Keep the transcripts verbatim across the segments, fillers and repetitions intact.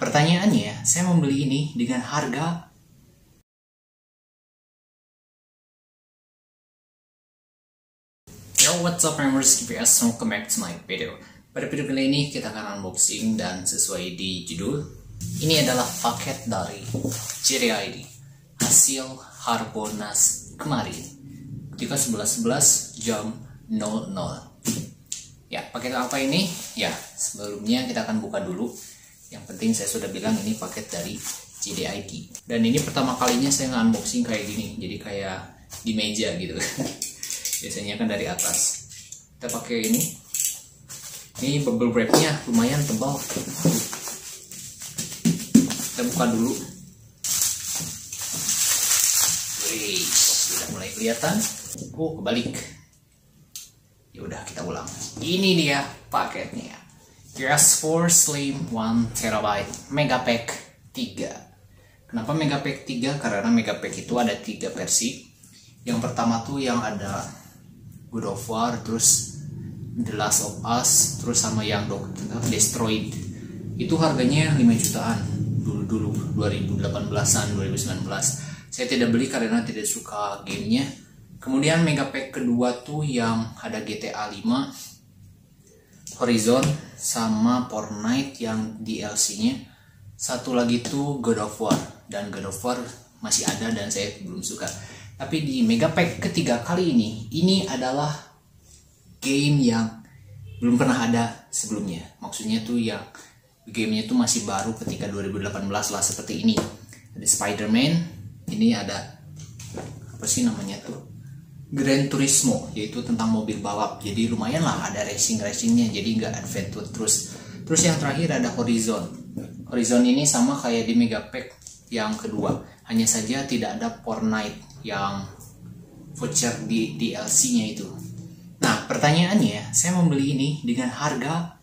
pertanyaannya, saya membeli ini dengan harga Yo, what's up members G P S, welcome back to my video. Pada video kali ini kita akan unboxing dan sesuai di judul, ini adalah paket dari J D I D hasil Harbolnas kemarin ketika sebelas sebelas jam nol nol. Ya, paket apa ini? Ya, sebelumnya kita akan buka dulu. Yang penting saya sudah bilang ini paket dari J D I D. Dan ini pertama kalinya saya nge-unboxing kayak gini. Jadi kayak di meja gitu. Biasanya kan dari atas. Kita pakai ini. Ini bubble wrapnya lumayan tebal. Kita buka dulu. Wih, sudah mulai kelihatan. Oh, kebalik. Ya udah, kita ulang. Ini dia paketnya. G S four Slim one terabyte Megapack tiga. Kenapa Megapack tiga? Karena Megapack itu ada tiga versi. Yang pertama tuh yang ada God of War, terus The Last of Us, terus sama yang Destroyed. Itu harganya lima jutaan dulu-dulu, dua ribu delapan belasan, dua ribu sembilan belas. Saya tidak beli karena tidak suka gamenya. Kemudian Megapack kedua tuh yang ada G T A lima, Horizon, sama Fortnite yang D L C-nya. Satu lagi tuh God of War, dan God of War masih ada dan saya belum suka. Tapi di Megapack ketiga kali ini, ini adalah game yang belum pernah ada sebelumnya. Maksudnya tuh yang gamenya tuh masih baru ketika dua ribu delapan belas lah, seperti ini. Ada Spider-Man, ini ada apa sih namanya tuh? Gran Turismo, yaitu tentang mobil balap. Jadi lumayan lah ada racing-racingnya, jadi nggak adventure terus. Terus yang terakhir ada Horizon. Horizon ini sama kayak di Megapack yang kedua, hanya saja tidak ada Fortnite yang voucher di D L C-nya itu. Nah, pertanyaannya, saya membeli ini dengan harga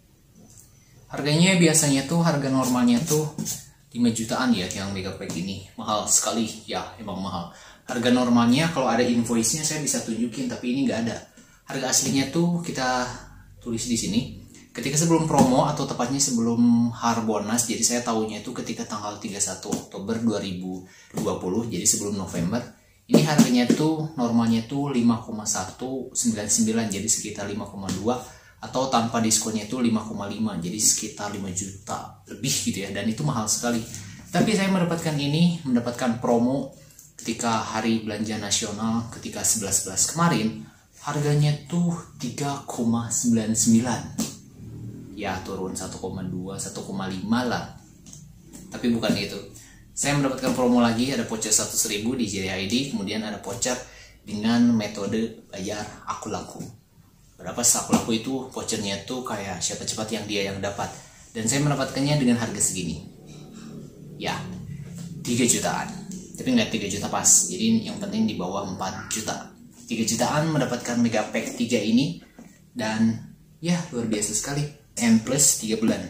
harganya biasanya tuh harga normalnya tuh lima jutaan ya, yang Megapack ini. Mahal sekali ya, emang mahal. Harga normalnya kalau ada invoice-nya saya bisa tunjukin, tapi ini nggak ada. Harga aslinya tuh kita tulis di sini. Ketika sebelum promo atau tepatnya sebelum Harbolnas, jadi saya tahunya itu ketika tanggal tiga puluh satu Oktober dua ribu dua puluh, jadi sebelum November. Ini harganya tuh normalnya tuh lima koma satu sembilan sembilan, jadi sekitar lima koma dua, atau tanpa diskonnya itu lima koma lima, jadi sekitar lima juta lebih gitu ya, dan itu mahal sekali. Tapi saya mendapatkan ini, mendapatkan promo ketika hari belanja nasional ketika sebelas sebelas kemarin, harganya tuh tiga koma sembilan sembilan. Ya, turun satu koma dua, satu koma lima lah. Tapi bukan itu. Saya mendapatkan promo lagi, ada voucher seratus ribu di J D I D, kemudian ada voucher dengan metode bayar aku laku. Berapa aku laku itu vouchernya tuh kayak siapa cepat yang dia yang dapat. Dan saya mendapatkannya dengan harga segini. Ya, tiga jutaan. Tapi nggak tiga juta pas. Jadi yang penting di bawah empat juta. tiga jutaan mendapatkan Megapack tiga ini, dan ya luar biasa sekali. M plus tiga bulan.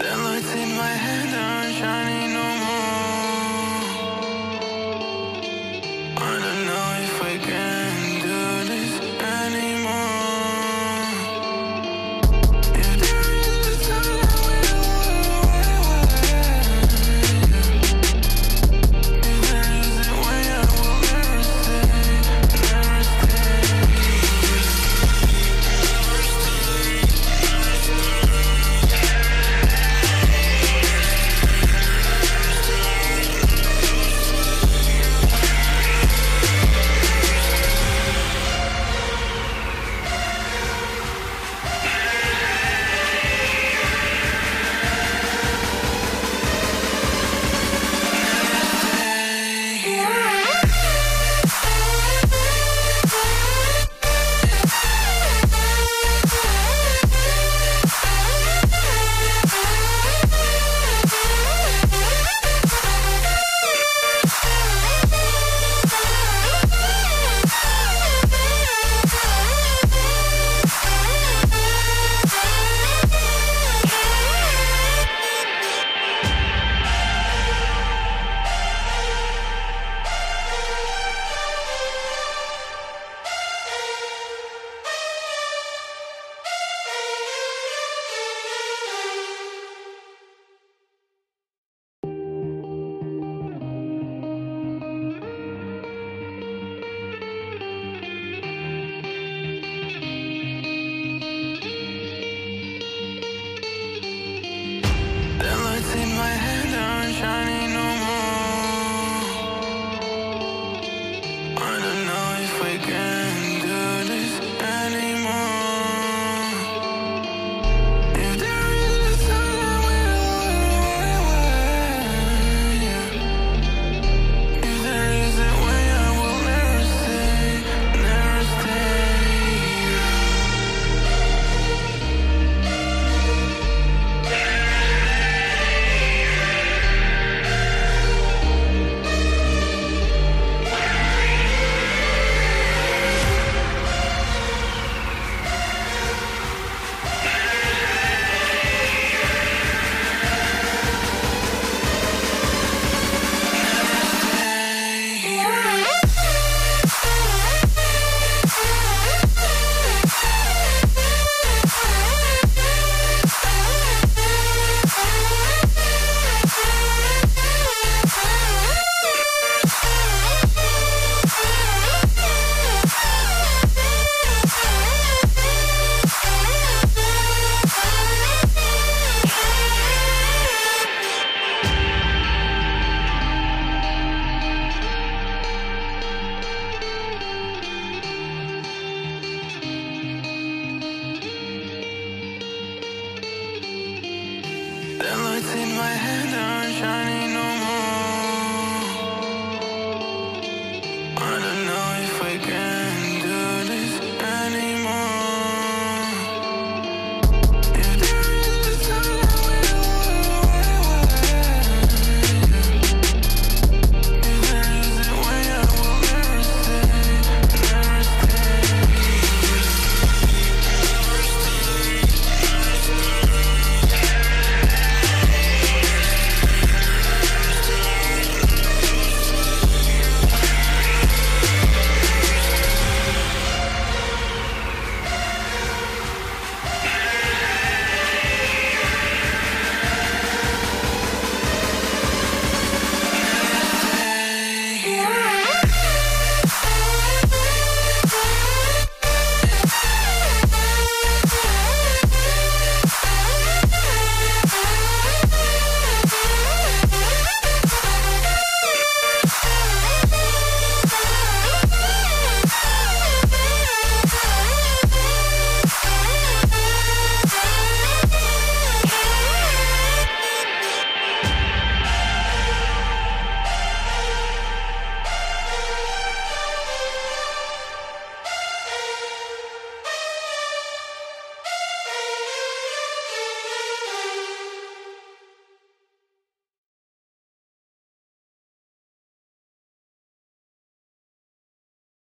The lights in my head aren't shining no more. I don't know if I can do this anymore. If there is a time I will if there is a way I will never stay, never stay. The lights in my head aren't shining no more. I don't know if I can do this anymore. If there is a time I will if there is a way I will never stay, never stay. The lights in my head aren't shining